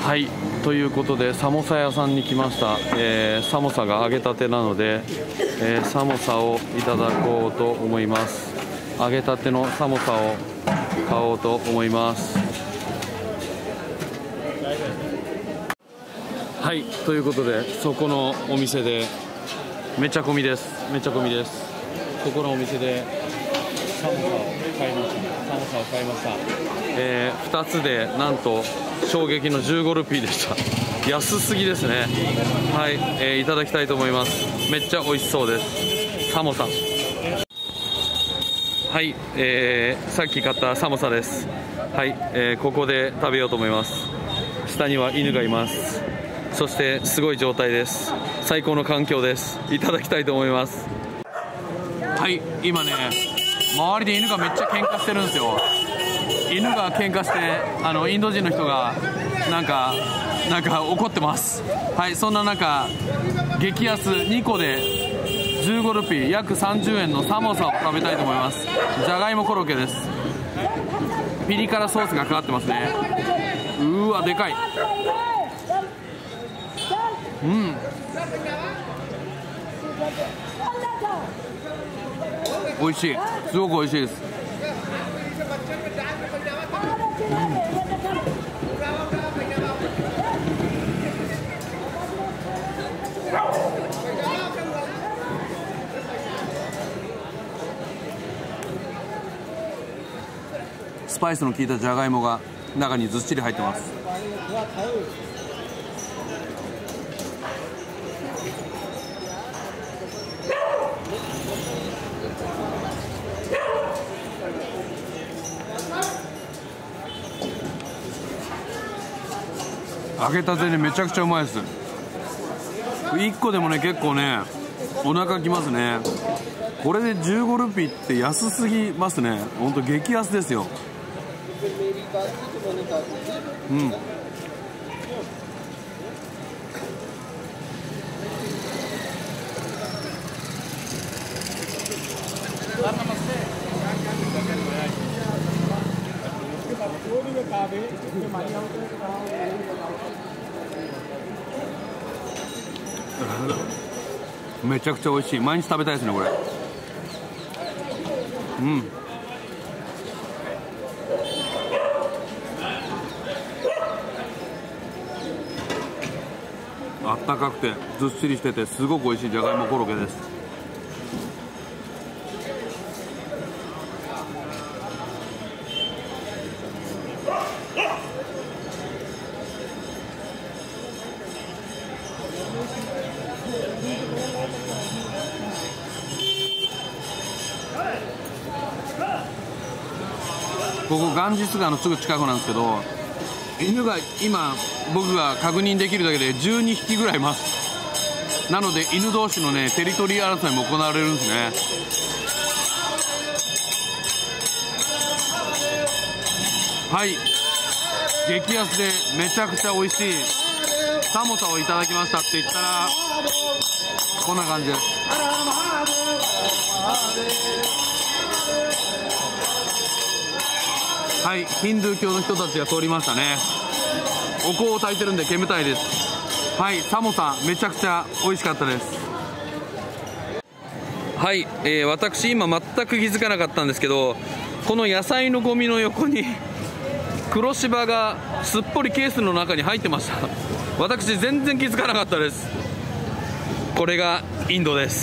はい、ということでサモサ屋さんに来ました。サモサが揚げたてなので、サモサをいただこうと思います。揚げたてのサモサを買おうと思います。はい、ということでそこのお店でめちゃ混みです。めちゃ混みです。そこのお店でサモサを買いました。サモサを買いました。2つでなんと衝撃の15ルピーでした。安すぎですね。はい、いただきたいと思います。めっちゃ美味しそうです。サモサ。はい、さっき買ったサモサです。はい、ここで食べようと思います。下には犬がいます。そしてすごい状態です。最高の環境です。いただきたいと思います。はい、今ね、周りで犬がめっちゃ喧嘩してるんですよ。犬が喧嘩して、インド人の人がなんか怒ってます。はい、そんな中、激安2個で15ルピー、約30円のサモサを食べたいと思います。じゃがいもコロッケです。ピリ辛ソースがかかってますね。うーわ、でかい。うん、美味しい。すごく美味しいです。スパイスの効いたじゃがいもが中にずっしり入ってます。揚げたてでめちゃくちゃうまいです。1個でもね、結構ねお腹きますね。これで15ルピーって安すぎますね。ほんと激安ですよ。うん、めちゃくちゃ美味しい。毎日食べたいですねこれ。うん、あったかくてずっしりしててすごく美味しいじゃがいもコロッケです。ここガンジス川のすぐ近くなんですけど、犬が今僕が確認できるだけで12匹ぐらいいます。なので犬同士のねテリトリー争いも行われるんですね。はい、激安でめちゃくちゃ美味しいサモサをいただきましたって言ったらこんな感じです。はい、ヒンドゥー教の人たちが通りましたね。お香を焚いてるんで煙たいです。はい、サモサめちゃくちゃ美味しかったです。はい、私今全く気づかなかったんですけど、この野菜のゴミの横に黒柴がすっぽりケースの中に入ってました。私全然気づかなかったです。これがインドです。